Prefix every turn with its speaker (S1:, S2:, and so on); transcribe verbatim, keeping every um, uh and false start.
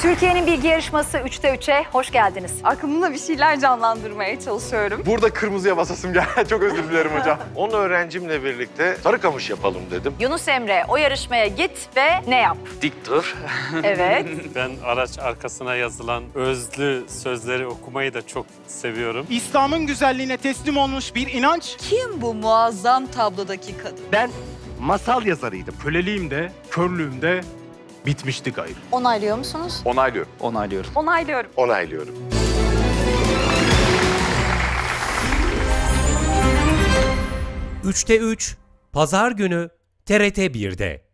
S1: Türkiye'nin bilgi yarışması üçte üçe hoş geldiniz.
S2: Aklımda bir şeyler canlandırmaya çalışıyorum.
S3: Burada kırmızıya basasım geldi. Çok özür dilerim hocam. On öğrencimle birlikte Sarıkamış yapalım dedim.
S1: Yunus Emre, o yarışmaya git ve ne yap?
S3: Dik dur.
S1: Evet.
S4: Ben araç arkasına yazılan özlü sözleri okumayı da çok seviyorum.
S5: İslam'ın güzelliğine teslim olmuş bir inanç.
S2: Kim bu muazzam tablodaki kadın?
S6: Ben masal yazarıydım. Köleliğimde, körlüğümde bitmişti gayrı.
S2: Onaylıyor musunuz?
S3: Onaylıyorum.
S6: Onaylıyorum.
S2: Onaylıyorum.
S3: Onaylıyorum.
S7: üçte üç Pazar günü T R T bir'de.